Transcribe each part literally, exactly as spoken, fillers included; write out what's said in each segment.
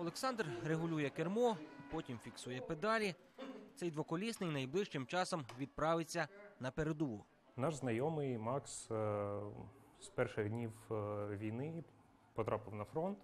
Олександр регулює кермо, потім фіксує педалі. Цей двоколісний найближчим часом відправиться на передову. Наш знайомий Макс з перших днів війни потрапив на фронт.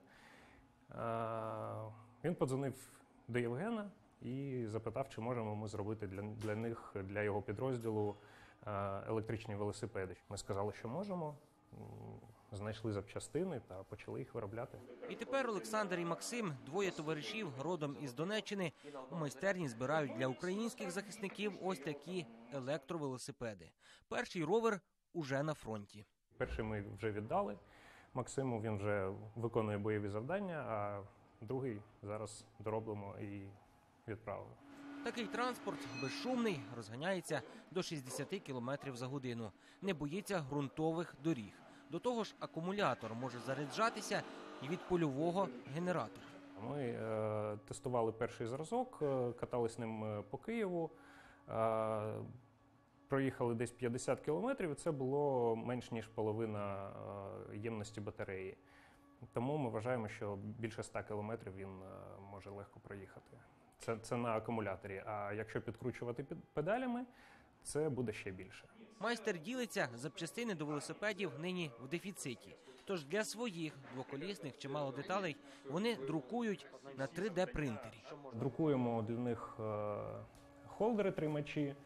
Він подзвонив до Євгена і запитав, чи можемо ми зробити для, для них, для його підрозділу електричні велосипеди. Ми сказали, що можемо, знайшли запчастини та почали їх виробляти. І тепер Олександр і Максим, двоє товаришів, родом із Донеччини, у майстерні збирають для українських захисників ось такі електровелосипеди. Перший ровер уже на фронті. Перший ми вже віддали Максиму, він вже виконує бойові завдання, а другий зараз дороблимо і відправимо. Такий транспорт безшумний, розганяється до шістдесят кілометрів за годину. Не боїться ґрунтових доріг. До того ж, акумулятор може заряджатися і від польового генератора. Ми е, тестували перший зразок, е, катались ним по Києву, е, проїхали десь п'ятдесят кілометрів, і це було менш ніж половина е, ємності батареї. Тому ми вважаємо, що більше ста кілометрів він е, може легко проїхати. Це, це на акумуляторі, а якщо підкручувати під педалями, це буде ще більше. Майстер ділиться, запчастини до велосипедів нині в дефіциті. Тож для своїх двоколісних чимало деталей вони друкують на три де принтері. Друкуємо для них е, холдери-тримачі е,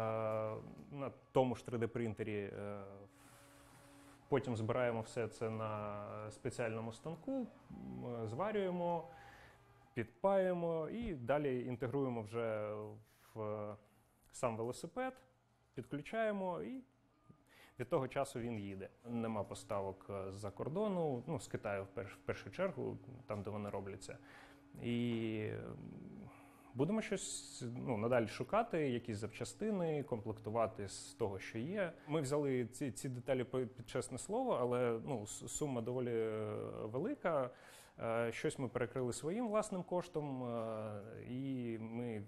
на тому ж три де принтері. Е, потім збираємо все це на спеціальному станку, е, зварюємо, підпаємо і далі інтегруємо вже в сам велосипед, підключаємо і від того часу він їде. Нема поставок з-за кордону, ну, з Китаю в, перш, в першу чергу, там, де вони робляться. І будемо щось ну, надалі шукати, якісь запчастини, комплектувати з того, що є. Ми взяли ці, ці деталі під чесне слово, але ну, сума доволі велика. Щось ми перекрили своїм власним коштом, і ми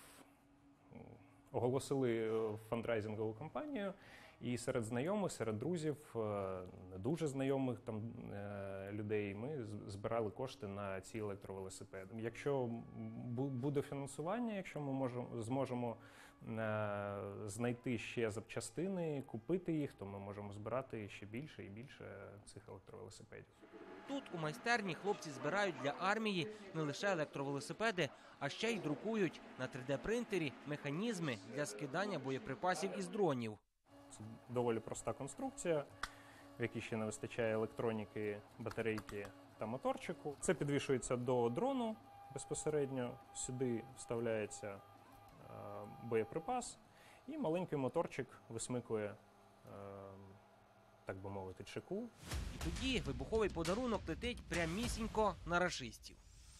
оголосили фандрайзингову кампанію, і серед знайомих, серед друзів, не дуже знайомих там людей ми збирали кошти на ці електровелосипеди. Якщо буде фінансування, якщо ми можемо, зможемо знайти ще запчастини, купити їх, то ми можемо збирати ще більше і більше цих електровелосипедів. Тут у майстерні хлопці збирають для армії не лише електровелосипеди, а ще й друкують на три де принтері механізми для скидання боєприпасів із дронів. Це доволі проста конструкція, в якій ще не вистачає електроніки, батарейки та моторчику. Це підвішується до дрону безпосередньо, сюди вставляється боєприпас і маленький моторчик висмикує, так би мовити, чеку. І тоді вибуховий подарунок летить прямісінько на рашистів.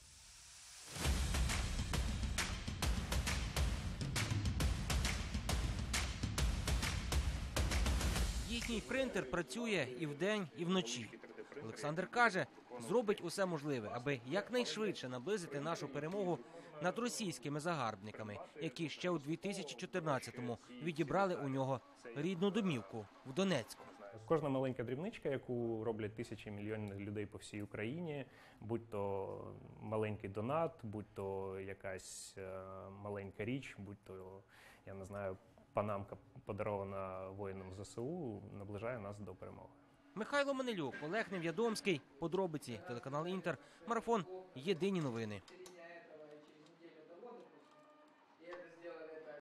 Їхній принтер працює і вдень, і вночі. Олександр каже, зробить усе можливе, аби якнайшвидше наблизити нашу перемогу над російськими загарбниками, які ще у дві тисячі чотирнадцятому відібрали у нього рідну домівку в Донецьку. Кожна маленька дрібничка, яку роблять тисячі мільйонів людей по всій Україні, будь то маленький донат, будь то якась маленька річ, будь то, я не знаю, панамка, подарована воїнам зе се у, наближає нас до перемоги. Михайло Манилюк, Олег Нев'ядомський. Подробиці. Телеканал Інтер. Марафон. Єдині новини.